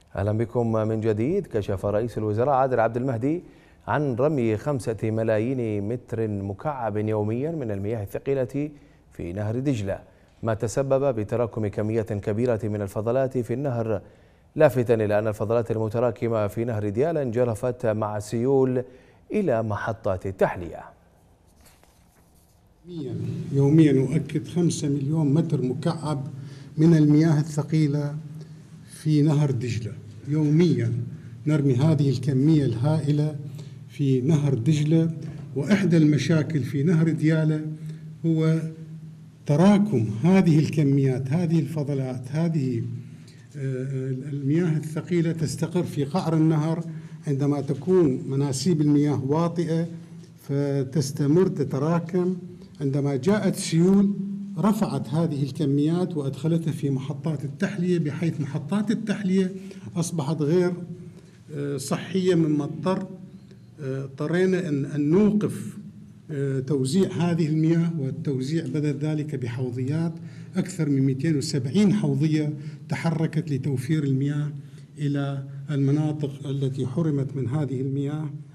أهلا بكم من جديد. كشف رئيس الوزراء عادل عبد المهدي عن رمي 5 ملايين متر مكعب يوميا من المياه الثقيلة في نهر دجلة، ما تسبب بتراكم كميات كبيرة من الفضلات في النهر، لافتا إلى أن الفضلات المتراكمة في نهر ديالى انجرفت مع السيول إلى محطات التحلية. يوميا أؤكد 5 مليون متر مكعب من المياه الثقيلة في نهر دجلة. يوميا نرمي هذه الكمية الهائلة في نهر دجلة. وإحدى المشاكل في نهر ديالى هو تراكم هذه الكميات، هذه الفضلات، هذه المياه الثقيلة تستقر في قعر النهر. عندما تكون مناسيب المياه واطئة فتستمر تتراكم. عندما جاءت سيول رفعت هذه الكميات وأدخلتها في محطات التحلية، بحيث محطات التحلية أصبحت غير صحية، مما اضطرينا أن نوقف توزيع هذه المياه، والتوزيع بدل ذلك بحوضيات. أكثر من 270 حوضية تحركت لتوفير المياه إلى المناطق التي حرمت من هذه المياه.